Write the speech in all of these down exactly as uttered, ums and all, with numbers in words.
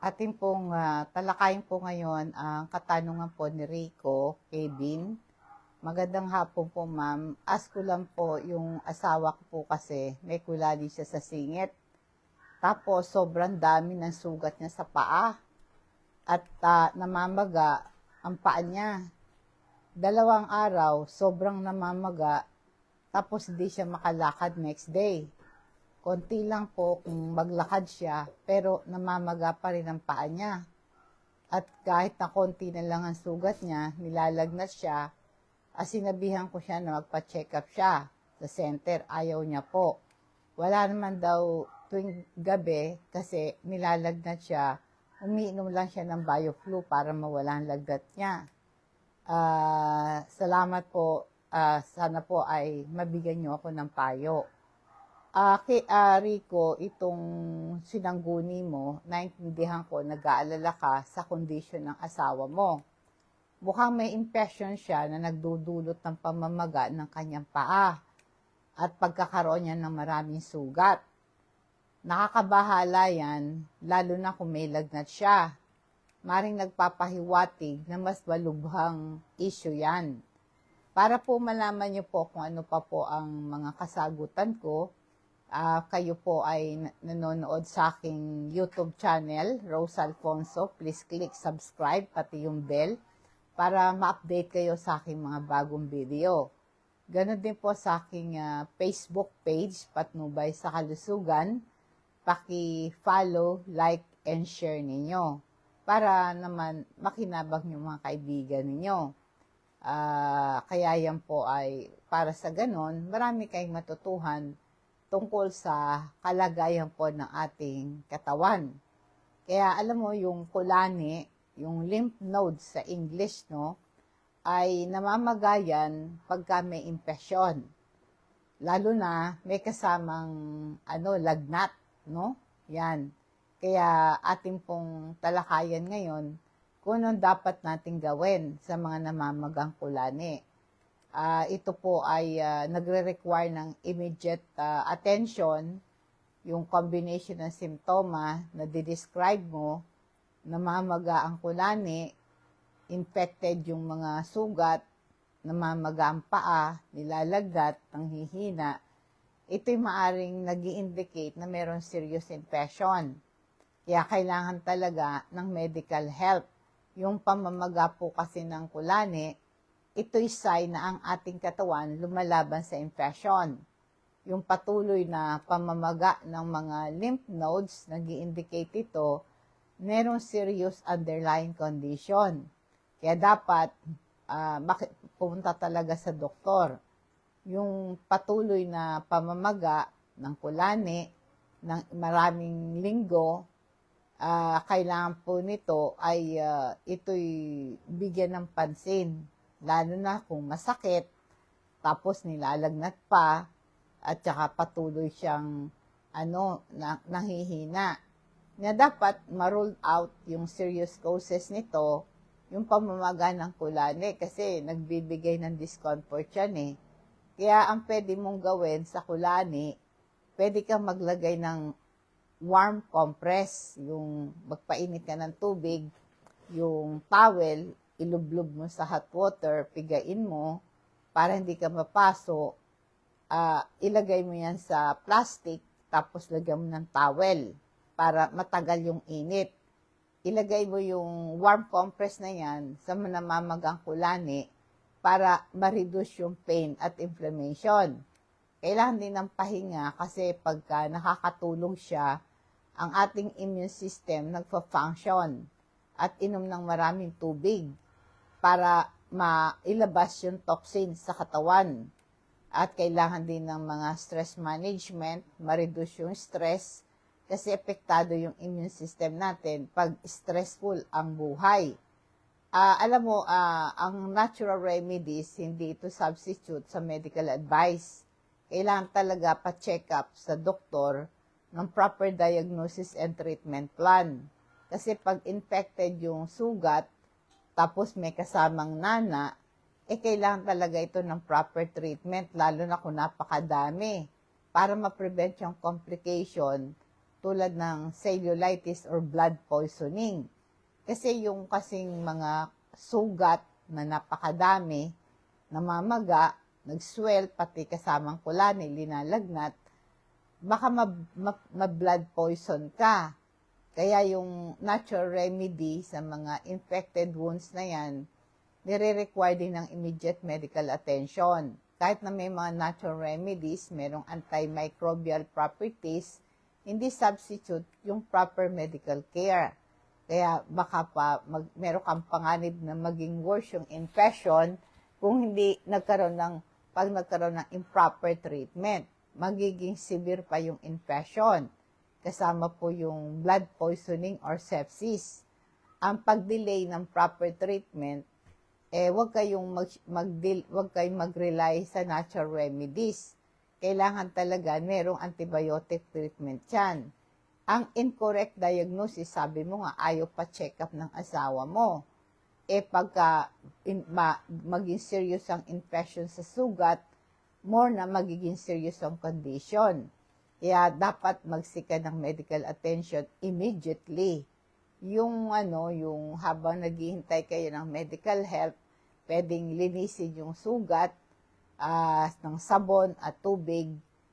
Atin pong ah, talakayin po ngayon ang katanungan po ni Rico Kevin. Magandang hapon po, ma'am. Ask ko lang po, yung asawa ko po kasi may kulali siya sa singit. Tapos sobrang dami ng sugat niya sa paa at ah, namamaga ang paa niya. Dalawang araw, sobrang namamaga, tapos hindi siya makalakad next day. Konti lang po kung maglakad siya, pero namamaga pa rin ang paa niya. At kahit na konti na lang ang sugat niya, nilalagnat siya, at sinabihan ko siya na magpa-check up siya sa center. Ayaw niya po. Wala naman daw tuwing gabi kasi nilalagnat siya. Umiinom lang siya ng BioFlu para mawala ang lagnat niya. Uh, salamat po. Uh, sana po ay mabigyan niyo ako ng payo. Uh, kay uh, Rico, itong sinangguni mo, naintindihan ko, nag-aalala ka sa kondisyon ng asawa mo. Mukhang may impression siya na nagdudulot ng pamamaga ng kanyang paa at pagkakaroon niya ng maraming sugat. Nakakabahala yan, lalo na kung may lagnat siya. Maring nagpapahiwatig na mas malubhang issue yan. Para po malaman niyo po kung ano pa po ang mga kasagutan ko, Uh, kayo po ay nanonood sa aking YouTube channel, Rose Alfonso. Please click subscribe, pati yung bell, para ma-update kayo sa aking mga bagong video. Ganon din po sa aking uh, Facebook page, Patnubay sa Kalusugan. Paki-follow, like, and share ninyo para naman makinabang yung mga kaibigan ninyo. Uh, kaya yan po ay para sa ganon, marami kayong matutuhan tungkol sa kalagayan po ng ating katawan. Kaya alam mo, yung kulani, yung lymph nodes sa English, no, ay namamagayan pagka may impresyon. Lalo na may kasamang ano, lagnat, no? Yan. Kaya ating pong talakayan ngayon kung anong dapat nating gawin sa mga namamagang kulani. Uh, ito po ay uh, nagre-require ng immediate uh, attention, yung combination ng simptoma na di-describe mo, namamaga ang kulani, infected yung mga sugat, namamaga ang paa, nilalagnat, nanghihina. Ito'y maaring nag-i-indicate na mayroong serious infection. Kaya kailangan talaga ng medical help. Yung pamamaga po kasi ng kulani, ito'y sign na ang ating katawan lumalaban sa infection. Yung patuloy na pamamaga ng mga lymph nodes, nag-i-indicate ito, merong serious underlying condition. Kaya dapat uh, pumunta talaga sa doktor. Yung patuloy na pamamaga ng kulani, ng maraming linggo, uh, kailangan po nito ay uh, ito'y bigyan ng pansin. Lalo na kung masakit, tapos nilalagnat pa, at saka patuloy siyang ano, na, nanghihina. Na dapat ma-rule out yung serious causes nito, yung pamamaga ng kulani, kasi nagbibigay ng discomfort yan eh. Kaya ang pwede mong gawin sa kulani, pwede kang maglagay ng warm compress, yung magpainit ka ng tubig, yung towel, ilublob mo sa hot water, pigain mo, para hindi ka mapaso, uh, ilagay mo yan sa plastic, tapos lagyan mo ng towel, para matagal yung init. Ilagay mo yung warm compress na yan sa namamagang kulani, para ma-reduce yung pain at inflammation. Kailangan din ng pahinga, kasi pagka nakakatulong siya, ang ating immune system nagfa-function, at inom ng maraming tubig, para mailabas yung toxins sa katawan. At kailangan din ng mga stress management, ma-reduce yung stress, kasi epektado yung immune system natin pag stressful ang buhay. Uh, alam mo, uh, ang natural remedies, hindi ito substitute sa medical advice. Kailangan talaga pa-check up sa doktor ng proper diagnosis and treatment plan. Kasi pag infected yung sugat, tapos may kasamang nana, eh kailangan talaga ito ng proper treatment, lalo na kung napakadami, para ma-prevent yung complication tulad ng cellulitis or blood poisoning. Kasi yung kasing mga sugat na napakadami, namamaga, nag-swell, pati kasamang kulani, linalagnat, baka ma-blood poison ka. Kaya yung natural remedy sa mga infected wounds na yan, nire-require din ng immediate medical attention. Kahit na may mga natural remedies, merong antimicrobial properties, hindi substitute yung proper medical care. Kaya baka pa mag, meron kang panganib na maging worse yung infection kung hindi nagkaroon ng, pag nagkaroon ng improper treatment. Magiging severe pa yung infection. Kasama po yung blood poisoning or sepsis. Ang pag-delay ng proper treatment, eh wag kayong mag, mag wag kayong mag-rely sa natural remedies. Kailangan talaga merong antibiotic treatment yan. Ang incorrect diagnosis, sabi mo nga, ayaw pa check up ng asawa mo. Eh pagka in, ma, maging serious ang infection sa sugat, more na magiging serious ang condition. Kaya dapat magsika ng medical attention immediately. Yung ano, yung habang naghihintay kayo ng medical help, pwedeng linisin yung sugat uh, ng sabon at tubig,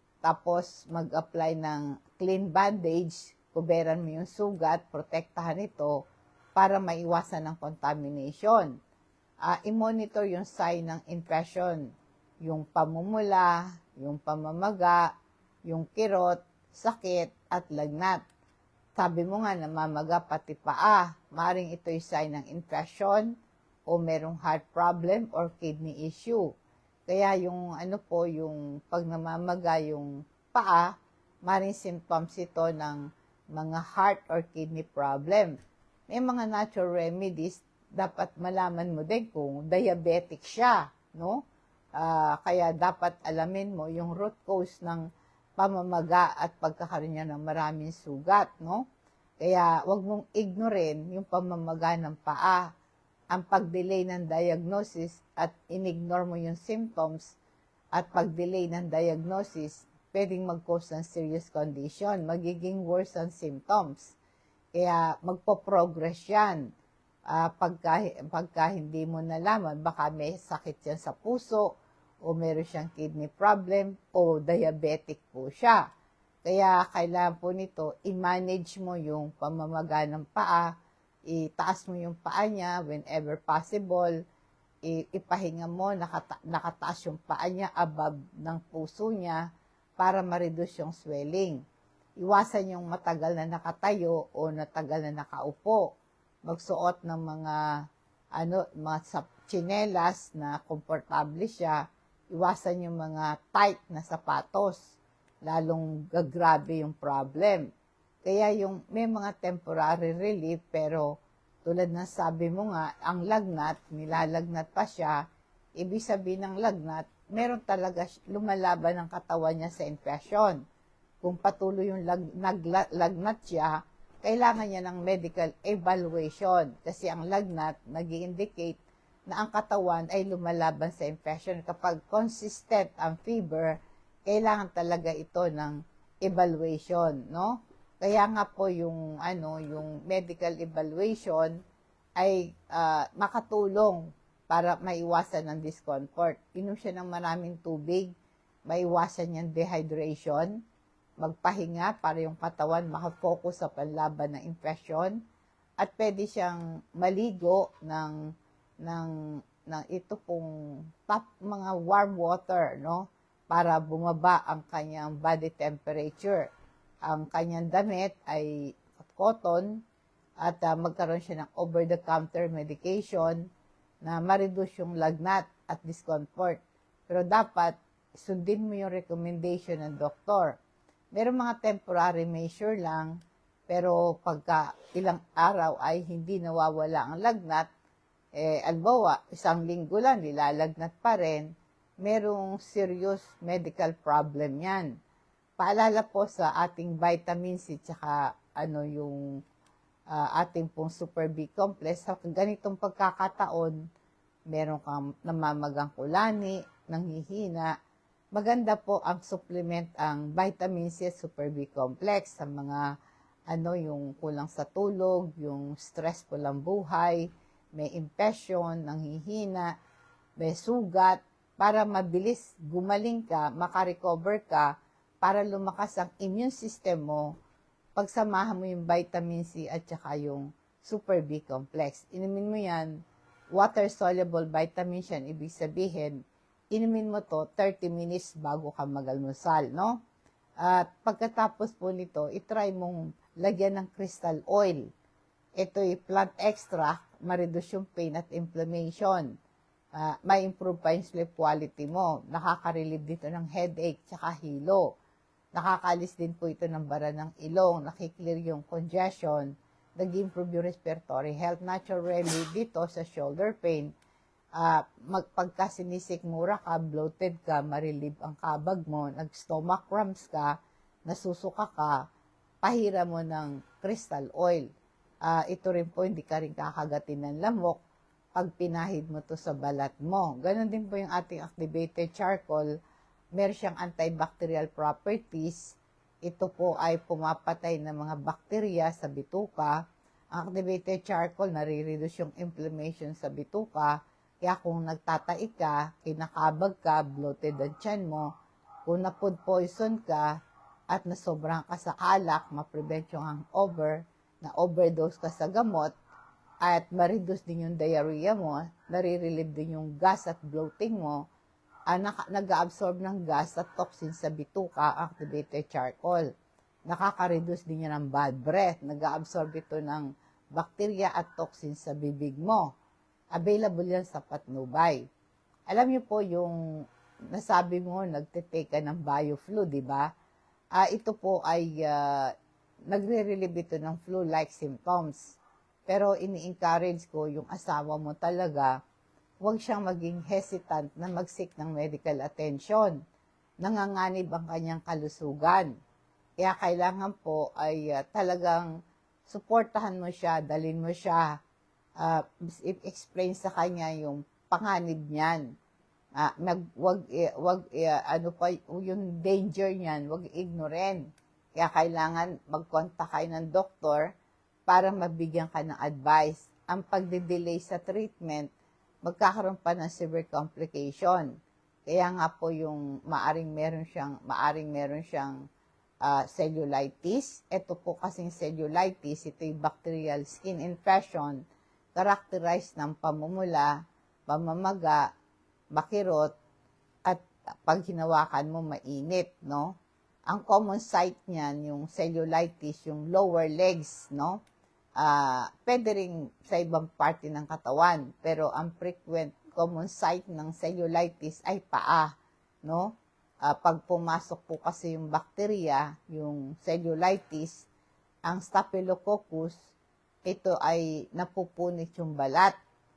tapos mag-apply ng clean bandage, kuberan mo yung sugat, protektahan ito para maiwasan ng contamination. Uh, i-monitor yung sign ng infection, yung pamumula, yung pamamaga, yung kirot, sakit, at lagnat. Sabi mo nga, namamaga pati paa. Maring ito yung sign ng infection o merong heart problem or kidney issue. Kaya yung ano po, yung pag namamaga yung paa, maring symptoms ito ng mga heart or kidney problem. May mga natural remedies, dapat malaman mo din kung diabetic siya, no? Uh, kaya dapat alamin mo yung root cause ng pamamaga at pagkakaroon niya ng maraming sugat, no? Kaya wag mong ignorin yung pamamaga ng paa. Ang pag-delay ng diagnosis at inignore mo yung symptoms at pag-delay ng diagnosis, pwedeng mag-cause ng serious condition, magiging worse ang symptoms. Kaya magpo-progress yan. Uh, pagka, pagka hindi mo nalaman, baka may sakit yan sa puso, o meron siyang kidney problem, o diabetic po siya. Kaya kailangan po nito, i-manage mo yung pamamaga ng paa, itaas mo yung paa niya whenever possible, ipahinga mo, nakata nakataas yung paa niya above ng puso niya para ma-reduce yung swelling. Iwasan yung matagal na nakatayo o natagal na nakaupo. Magsuot ng mga ano, mga tsinelas na komportable siya. Iwasan yung mga tight na sapatos, lalong gagrabe yung problem. Kaya yung may mga temporary relief, pero tulad ng sabi mo nga, ang lagnat, nilalagnat pa siya, ibig sabihin ng lagnat, meron talaga lumalaban ng katawan niya sa infection. Kung patuloy yung lag, naglagnat siya, kailangan niya ng medical evaluation kasi ang lagnat nag-i-indicate na ang katawan ay lumalaban sa infection. Kapag consistent ang fever, kailangan talaga ito ng evaluation, no? Kaya nga po yung ano, yung medical evaluation ay uh, makatulong para maiwasan ng discomfort. Inom siya ng maraming tubig, maiwasan yung dehydration, magpahinga para yung katawan makafocus sa panlaban ng infection, at pwede siyang maligo ng ng ng ito pong top mga warm water, no, para bumaba ang kanyang body temperature. Ang kanyang damit ay cotton at uh, magkaroon siya ng over-the-counter medication na ma-reduce yung lagnat at discomfort. Pero dapat sundin mo yung recommendation ng doktor. Meron mga temporary measure lang, pero pagka ilang araw ay hindi nawawala ang lagnat, eh, albawa, isang linggo lang, nilalagnat pa rin, merong serious medical problem yan. Paalala po sa ating vitamin C tsaka ano yung uh, ating pong Super B complex, sa ganitong pagkakataon, meron kang namamagang kulani, nanghihina, maganda po ang supplement ang vitamin C at Super B complex sa mga ano yung kulang sa tulog, yung stressful ang buhay, may impression, nanghihina, may sugat, para mabilis gumaling ka, makarecover ka, para lumakas ang immune system mo, pagsamahan mo yung vitamin C at saka yung Super B complex. Inumin mo yan, water-soluble vitamins yan, ibig sabihin, inumin mo to thirty minutes bago ka mag-almusal, no? At pagkatapos po nito, itry mong lagyan ng crystal oil. Ito'y plant extract, ma-reduce yung pain at inflammation. Uh, may improve pa yung sleep quality mo. Nakaka-relieve dito ng headache tsaka hilo. Nakakalis din po ito ng bara ng ilong, nakiklear yung congestion, nag-improve yung respiratory health. Naturally dito sa shoulder pain, uh, magpagka sinisikmura ka, bloated ka, ma-relieve ang kabag mo, nag-stomach cramps ka, nasusuka ka, pahira mo ng crystal oil. Uh, ito rin po, hindi ka rin kakagatin ng lamok pag pinahid mo to sa balat mo. Ganon din po yung ating activated charcoal. Meron siyang antibacterial properties. Ito po ay pumapatay ng mga bakterya sa bituka. Ang activated charcoal, nare-reduce yung inflammation sa bituka. Kaya kung nagtatai ka, kinakabag ka, bloated ang tiyan mo, kung na-food poison ka, at nasobrang ka sa alak, ma-prevent yung hangover, na overdose ka sa gamot, at ma-reduce din yung diarrhea mo, nare-relieve din yung gas at bloating mo, ah, nag-absorb ng gas at toxin sa bituka, activated charcoal. Nakaka-reduce din yan ng bad breath, nag-absorb ito ng bacteria at toxin sa bibig mo. Available yan sa patnubay. Alam niyo po yung nasabi mo, nagtitake ka ng BioFlu, di ba? Ah, ito po ay uh, nagre-relieve ito ng flu-like symptoms. Pero ini-encourage ko yung asawa mo talaga, huwag siyang maging hesitant na mag-seek ng medical attention. Nanganganib ang kanyang kalusugan. Kaya kailangan po ay uh, talagang suportahan mo siya, dalhin mo siya, uh, explain sa kanya yung panganib niyan. Uh, mag, wag, eh, wag, eh, ano pa, yung danger niyan, wag ignoren. Kaya kailangan mag-contact kayo ng doktor para mabigyan ka ng advice. Ang pagde-delay sa treatment, magkakaroon pa ng severe complication. Kaya nga po yung maaring meron siyang, maaring meron siyang uh, cellulitis. Ito po kasing cellulitis, ito yung bacterial skin infection, characterized ng pamumula, pamamaga, bakirot, at pag hinawakan mo, mainit, no? Ang common site niyan, yung cellulitis, yung lower legs, no? Uh, pwede rin sa ibang parte ng katawan, pero ang frequent common site ng cellulitis ay paa, no? Uh, pag pumasok po kasi yung bakterya, yung cellulitis, ang staphylococcus, ito ay napupunit yung balat.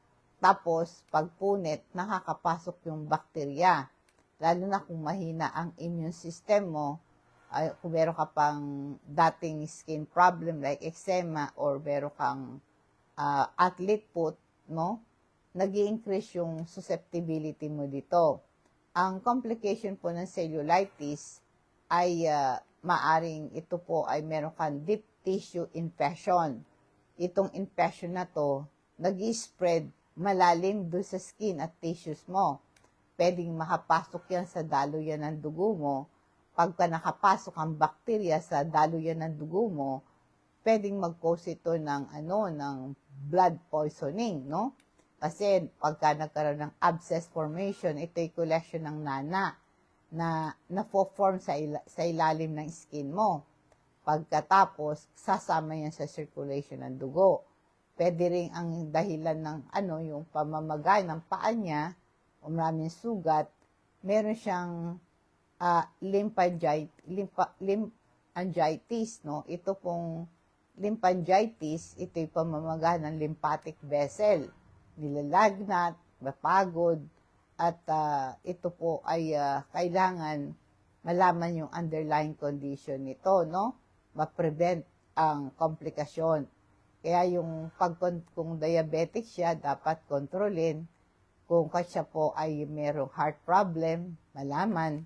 Tapos, pag punit, nakakapasok yung bakterya. Lalo na kung mahina ang immune system mo, ay, kung meron ka pang dating skin problem like eczema or meron kang uh, athlete foot, no? Nag-i-increase yung susceptibility mo dito. Ang complication po ng cellulitis ay uh, maaring ito po ay meron kang deep tissue infection. Itong infection na to, nag-i-spread malalim doon sa skin at tissues mo. Pwedeng makapasok yan sa daluyan ng dugo mo. Pagka nakapasok ang bakterya sa daluyan ng dugo mo, pwedeng mag-cause ito ng, ano, ng blood poisoning, no? Kasi pagka nagkaroon ng abscess formation, ito ay collection ng nana na na-form sa, ila sa ilalim ng skin mo. Pagkatapos, sasama yan sa circulation ng dugo. Pwede rin ang dahilan ng ano, yung pamamaga ng paa niya, o maraming sugat, meron siyang uh, lymphangitis, lympha, lymphangitis, no? Ito pong lymphangitis, ito yung pamamaga ng lymphatic vessel. Nilalagnat, mapagod, at uh, ito po ay uh, kailangan malaman yung underlying condition nito, no? Ma-prevent ang komplikasyon. Kaya yung pag kung diabetic siya, dapat kontrolin. Kung siya po ay merong heart problem, malaman.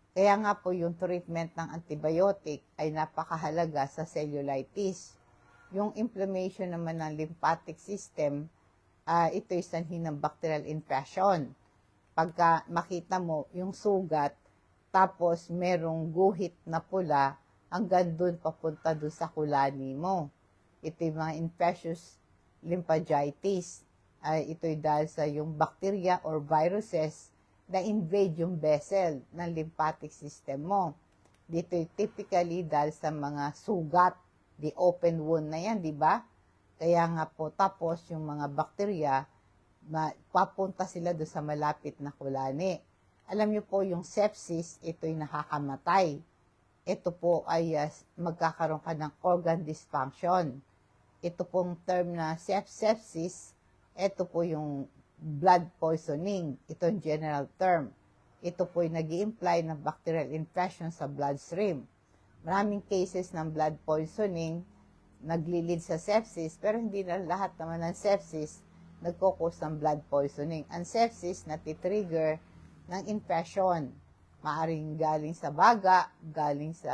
Kaya nga po yung treatment ng antibiotic ay napakahalaga sa cellulitis. Yung inflammation naman ng lymphatic system, uh, ito ay sanhi ng bacterial infection. Pagka makita mo yung sugat, tapos merong guhit na pula, hanggang dun papunta dun sa kulani mo. Ito yung mga infectious lymphangitis. Ay, ito'y dahil sa yung bacteria or viruses na invade yung vessel ng lymphatic system mo. Dito'y typically dahil sa mga sugat, the open wound na yan, di ba? Kaya nga po, tapos yung mga bacteria, papunta sila doon sa malapit na kulani. Alam niyo po, yung sepsis, ito'y nakakamatay. Ito po ay uh, magkakaroon ka ng organ dysfunction. Ito pong term na sepsis, ito po yung blood poisoning. Ito yung general term. Ito po yung nag-i-imply ng bacterial infection sa bloodstream. Maraming cases ng blood poisoning nagli-lead sa sepsis, pero hindi na lahat naman ng sepsis nagkukos ng blood poisoning. Ang sepsis natitrigger ng infection. Maaring galing sa baga, galing sa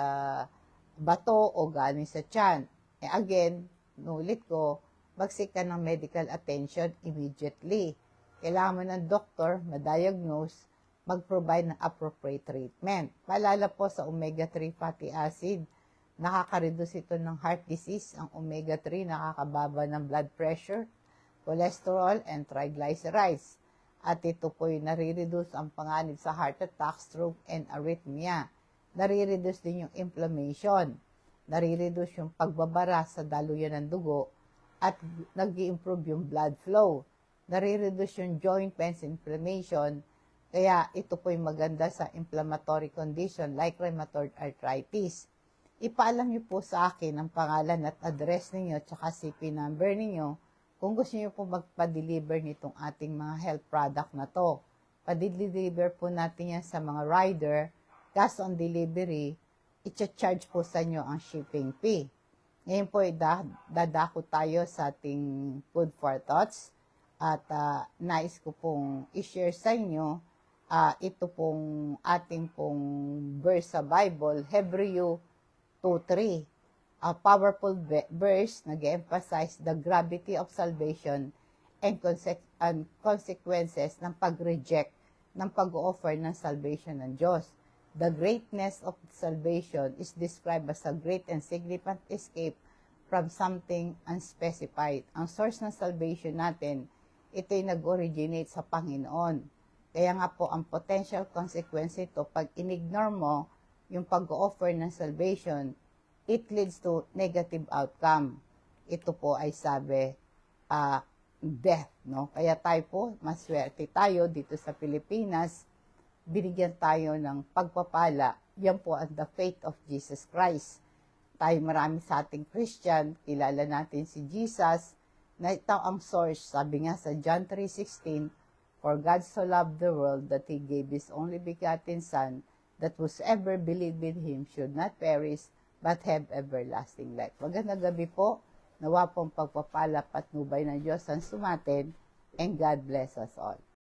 bato, o galing sa tiyan. Eh again, nulit ko, magsik ka ng medical attention immediately. Kailangan mo ng doktor, ma-diagnose, mag-provide ng appropriate treatment. Paalala po sa omega three fatty acid, nakaka-reduce ito ng heart disease. Ang omega three nakakababa ng blood pressure, cholesterol, and triglycerides. At ito po yung nare-reduce ang panganib sa heart attack, stroke, and arrhythmia. Nare-reduce din yung inflammation. Nare-reduce yung pagbabara sa daluyan ng dugo at nag-i-improve yung blood flow. Nare-reduce yung joint pains, inflammation. Kaya ito po yung maganda sa inflammatory condition like rheumatoid arthritis. Ipaalam niyo po sa akin ang pangalan at address ninyo at C P number ninyo kung gusto niyo po magpa-deliver nitong ating mga health product na to. Pa-deliver po natin yan sa mga rider. Cash on delivery, i-charge po sa inyo ang shipping fee. Ngayon po, dadako tayo sa ating food for thoughts. At uh, nais ko pong i-share sa inyo uh, ito pong ating pong verse sa Bible, Hebrew two three. A powerful verse nag-emphasize the gravity of salvation and, conse- and consequences ng pag-reject ng pag-offer ng salvation ng Diyos. The greatness of salvation is described as a great and significant escape from something unspecified. Ang source ng salvation natin, ito'y nag-originate sa Panginoon. Kaya nga po, ang potential consequence ito, pag in-ignore mo yung pag-offer ng salvation, it leads to negative outcome. Ito po ay sabi, uh, death, no? Kaya tayo po, maswerte tayo dito sa Pilipinas, binigyan tayo ng pagpapala. Yan po ang the faith of Jesus Christ. Tayo marami sa ating Christian, kilala natin si Jesus, na ito ang source. Sabi nga sa John three sixteen, for God so loved the world that He gave His only begotten Son, that whosoever believed in Him should not perish, but have everlasting life. Magandang gabi po. Nawa pong pagpapala patnubay ng Diyos ang sumatin, and God bless us all.